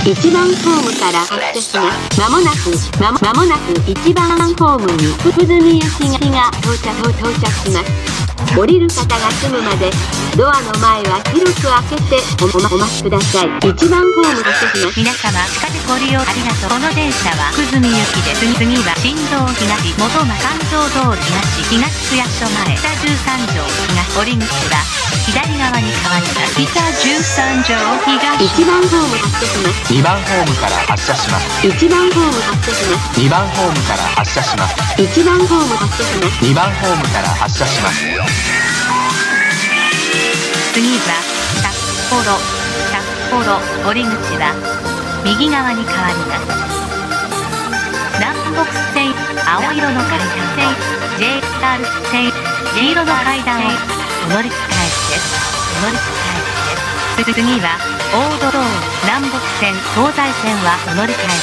1番ホームから発車します。まもなく1番ホームに福住行きが到着します。降りる方が済むまでドアの前は広く開けてお待ちください。1番ホーム発車します。 皆様、地下鉄ご利用ありがとう。この電車は福住行きで、次は新道東、元間関東通り東区役所前、北13条東、降り口は左側に変わります。北13条東。 1番ホーム発車します。 2番ホームから発車します。 1番ホーム発車します。 2番ホームから発車します。 1番ホーム発車します。 2番ホームから発車します。 次は札幌降り口は右側に変わります。南北線、青色の階段線、 JR 線、黄色の階段をお乗り換えです。次は大通り南北線、東西線はお乗り換えです。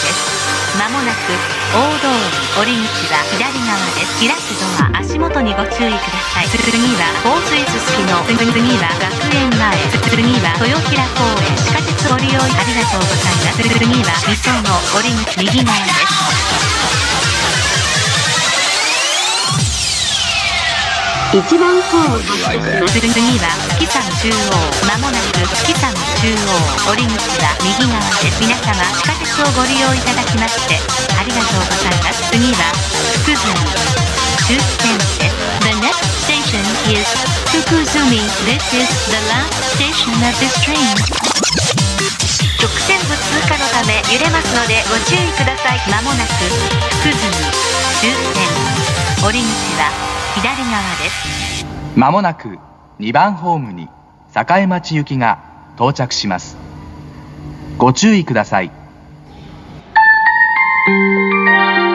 まもなく大通り降り口は左側です。開くドア、足元にご注意ください。次はフォースイススキの、次は学園前、次は豊平公園。地下鉄ご利用ありがとうございます。次は磯の降り口右側です。 1番ホーム発車します。 次は月山中央、まもなく月山中央、降り口は右側です。皆様、地下鉄をご利用いただきましてありがとうございます。次は福住終点です。 The next station is 福住。 This is the last station of this train。 直線部通過のため揺れますのでご注意ください。まもなく福住終点、降り口は左側です。 まもなく2番ホームに栄町行きが到着します。ご注意ください。